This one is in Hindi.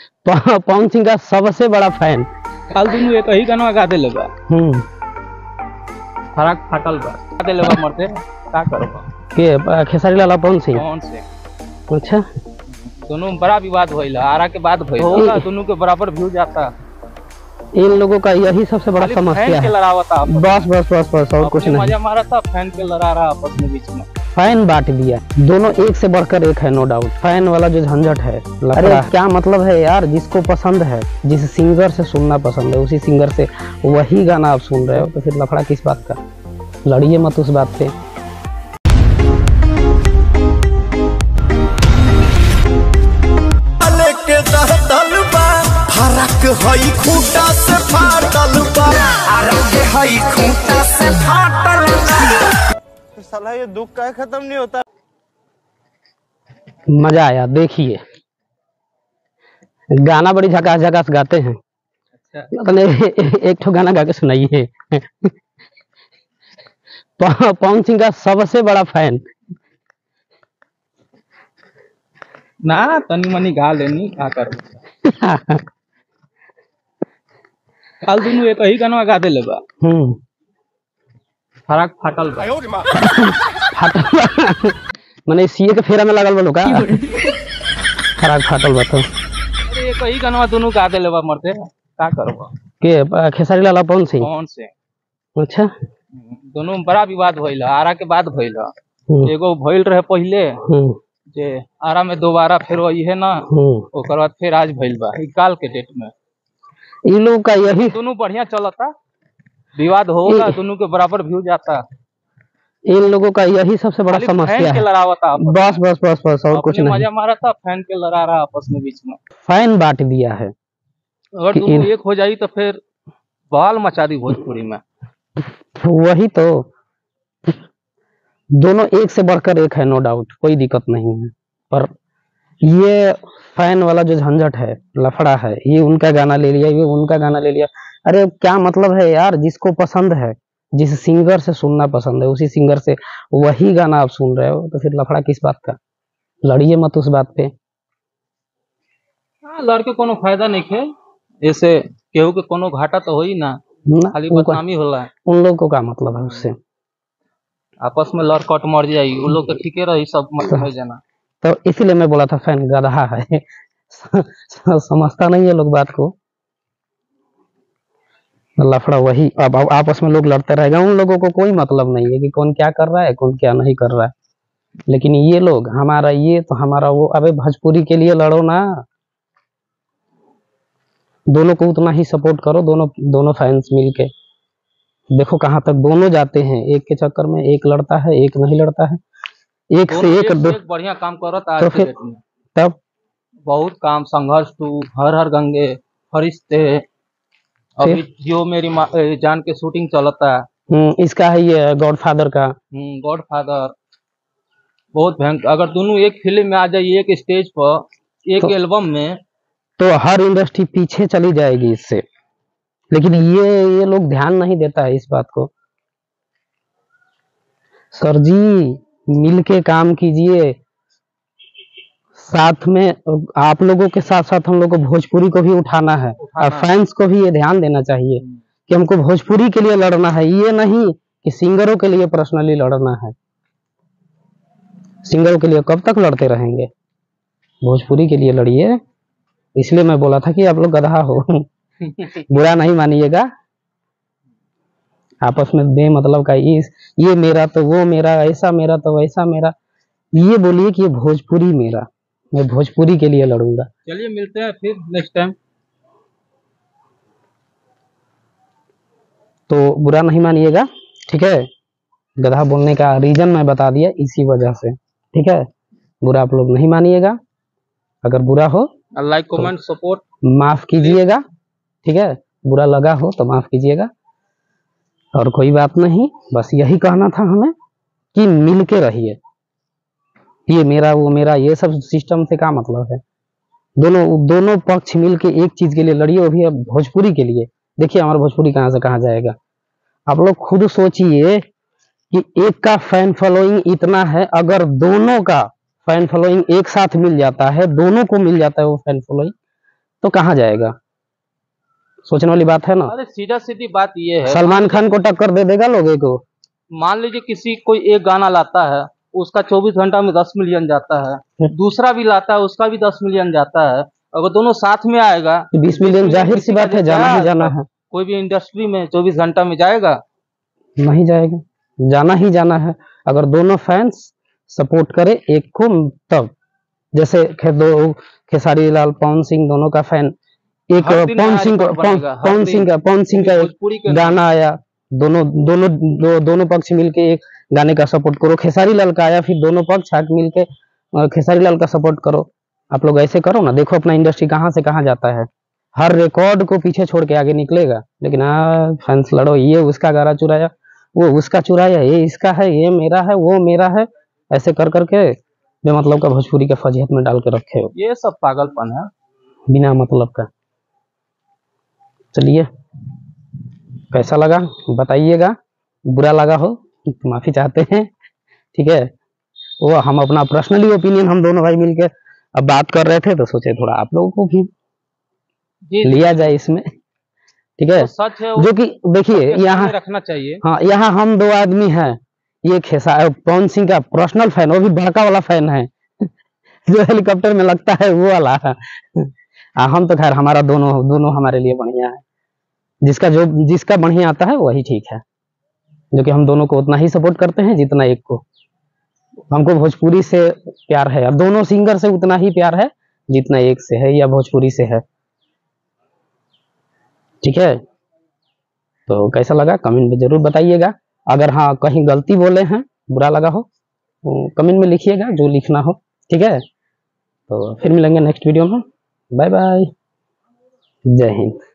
पवन सिंह का सबसे बड़ा फैन। काल दुनू एक ही गाना गा देले बा। फराक फाटल बा गा देले बा मरते का करबा के खेसारी लाल पवन सिंह कौन से अच्छा दोनों में बड़ा विवाद भइल आरा के बाद भइल होगा दोनों के बराबर व्यू जाता। इन लोगों का यही सबसे बड़ा समस्या है। लड़ावता बस बस बस बस और कुछ नहीं। मजा मारा था फैन के लड़ा रहा आपस में बीच में। फैन बांट दिया दोनों एक से बढ़कर एक है नो डाउट। फैन वाला जो झंझट है अरे क्या मतलब है यार, जिसको पसंद है जिस सिंगर से सुनना पसंद है उसी सिंगर से वही गाना आप सुन रहे हो तो फिर लफड़ा किस बात का। लड़िए मत उस बात पे। हई खूंटा से फाटल बा आरके हई खूंटा से फाटल बा। साला ये दुख का खत्म नहीं होता। मजा आया देखिए गाना बड़ी झकास झकास गाते हैं। अच्छा एक ठो गाना गा के सुनाइए। पवन सिंह का सबसे बड़ा फैन ना तनी मनी गा लेनी का करूं। काल दुनू एक ही गाना गा देले बा। फराक फाटल बा माने सीए के फेरा में लगल बा का। फराक फाटल बा तो अरे एक ही गाना दोनों गा देले बा मरते का करबा के खेसारी लाल पवन सिंह कौन से अच्छा दोनों में बड़ा विवाद भइल आरा के बाद भइल। एगो भइल रहे पहले जे आरा में दोबारा फिर वही है ना ओकर बाद फिर आज भइल बा काल के डेट में। इन लोगों का यही दोनों बढ़िया चलता विवाद होगा दोनों के बराबर व्यू जाता। इन लोगों का यही सबसे बड़ा समस्या है। लड़ावता बस बस बस बस और कुछ नहीं। मजा मारा था फैन के लड़ा रहा आपस में बीच में। फैन बांट दिया है अगर दोनों एक हो जाई तो फिर बवाल मचा दी भोजपुरी में। वही तो दोनों एक से बढ़कर एक है नो डाउट कोई दिक्कत नहीं है। पर ये फैन वाला जो झंझट है लफड़ा है ये उनका गाना ले लिया ये उनका गाना ले लिया। अरे क्या मतलब है यार, जिसको पसंद है जिस सिंगर से सुनना पसंद है उसी सिंगर से वही गाना आप सुन रहे हो तो फिर लफड़ा किस बात का। लड़िए मत उस बात पे। हाँ लड़के कोनो फायदा नहीं है ऐसे केहू के कोनो घाटा तो हो ही ना खाली बदनामी होला। उन लोग को क्या मतलब है उससे। आपस में लड़ कट मर जाये उन लोग तो ठीके रही सब मतलब जाना। तो इसीलिए मैं बोला था फैन गधा है। समझता नहीं है लोग बात को। लफड़ा वही अब आपस में लोग लड़ते रहेगा। उन लोगों को कोई मतलब नहीं है कि कौन क्या कर रहा है कौन क्या नहीं कर रहा है। लेकिन ये लोग हमारा ये तो हमारा वो। अबे भोजपुरी के लिए लड़ो ना, दोनों को उतना ही सपोर्ट करो। दोनों फैंस मिलके देखो कहाँ तक दोनों जाते हैं। एक के चक्कर में एक लड़ता है एक नहीं लड़ता है। एक से एक बढ़िया काम करत तो फिर तब बहुत काम संघर्ष टू हर हर गंगे फरिश्ते अभी जो मेरी जान के शूटिंग चलता है। इसका है ये गॉडफादर का। गॉडफादर बहुत भयंकर। अगर दोनों एक फिल्म में आ जाए एक स्टेज पर एक एल्बम में तो हर इंडस्ट्री पीछे चली जाएगी इससे। लेकिन ये लोग ध्यान नहीं देता है इस बात को। सर जी मिलके काम कीजिए साथ में। आप लोगों के साथ साथ हम लोग को भोजपुरी को भी उठाना है और फैंस को भी ये ध्यान देना चाहिए कि हमको भोजपुरी के लिए लड़ना है। ये नहीं कि सिंगरों के लिए पर्सनली लड़ना है। सिंगरों के लिए कब तक लड़ते रहेंगे, भोजपुरी के लिए लड़िए। इसलिए मैं बोला था कि आप लोग गधा हो। बुरा नहीं मानिएगा। आपस में बेमतलब का ये मेरा तो वो मेरा, ऐसा मेरा तो वैसा मेरा। ये बोलिए कि ये भोजपुरी मेरा, मैं भोजपुरी के लिए लड़ूंगा। चलिए मिलते हैं फिर नेक्स्ट टाइम। तो बुरा नहीं मानिएगा ठीक है। गधा बोलने का रीजन मैं बता दिया इसी वजह से ठीक है। बुरा आप लोग नहीं मानिएगा। अगर बुरा हो लाइक कमेंट सपोर्ट माफ कीजिएगा ठीक है। बुरा लगा हो तो माफ कीजिएगा और कोई बात नहीं। बस यही कहना था हमें कि मिल के रहिए। ये मेरा वो मेरा ये सब सिस्टम से क्या मतलब है। दोनों पक्ष मिल के एक चीज के लिए लड़िए, वो भी भोजपुरी के लिए। देखिए हमारा भोजपुरी कहाँ से कहाँ जाएगा। आप लोग खुद सोचिए कि एक का फैन फॉलोइंग इतना है, अगर दोनों का फैन फॉलोइंग एक साथ मिल जाता है, दोनों को मिल जाता है वो फैन फॉलोइंग, तो कहाँ जाएगा? सोचने वाली बात है ना। अरे सीधा सीधी बात ये है, सलमान खान को टक्कर दे देगा लोगों को। मान लीजिए किसी कोई एक गाना लाता है, उसका 24 घंटा में 10 मिलियन जाता है, दूसरा भी लाता है उसका भी 10 मिलियन जाता है। अगर दोनों साथ में आएगा 20 मिलियन जाहिर सी बात है, जाना ही जाना है। कोई भी इंडस्ट्री में 24 घंटा में जाएगा? नहीं जाएगा, जाना ही जाना है। अगर दोनों फैंस सपोर्ट करे एक को, तब जैसे खेसारी लाल पवन सिंह दोनों का फैन, एक पवन सिंह का गाना आया, दोनों पक्ष मिलके एक गाने का सपोर्ट करो। खेसारी लाल का आया, फिर दोनों पक्ष आके मिलके खेसारी लाल का सपोर्ट करो। आप लोग ऐसे करो ना, देखो अपना इंडस्ट्री कहाँ से कहाँ जाता है। हर रिकॉर्ड को पीछे छोड़ के आगे निकलेगा, लेकिन फैंस लड़ो, ये उसका गाना चुराया, वो उसका चुराया, ये इसका है, ये मेरा है, वो मेरा है, ऐसे कर करके बेमतलब का भोजपुरी के फजीहत में डाल के रखे हो। ये सब पागलपन है बिना मतलब का। चलिए, कैसा लगा बताइएगा, बुरा लगा हो तो माफी चाहते हैं, ठीक है। वो हम अपना पर्सनली ओपिनियन हम दोनों भाई मिलके अब बात कर रहे थे, तो सोचे थोड़ा आप लोगों को भी लिया जाए इसमें, ठीक है। सच है जो कि देखिए यहाँ रखना चाहिए। हाँ, यहाँ हम दो आदमी हैं, ये पवन सिंह का पर्सनल फैन, वो भी बड़का वाला फैन है जो हेलीकॉप्टर में लगता है वो वाला है। हम तो खैर हमारा दोनों हमारे लिए बढ़िया है, जिसका बढ़िया आता है वही ठीक है, जो कि हम दोनों को उतना ही सपोर्ट करते हैं जितना एक को। हमको भोजपुरी से प्यार है, अब दोनों सिंगर से उतना ही प्यार है जितना एक से है या भोजपुरी से है, ठीक है। तो कैसा लगा कमेंट में जरूर बताइएगा। अगर हाँ कहीं गलती बोले हैं, बुरा लगा हो तो कमेंट में लिखिएगा, जो लिखना हो, ठीक है। तो फिर मिलेंगे नेक्स्ट वीडियो में। बाय बाय, जय हिंद।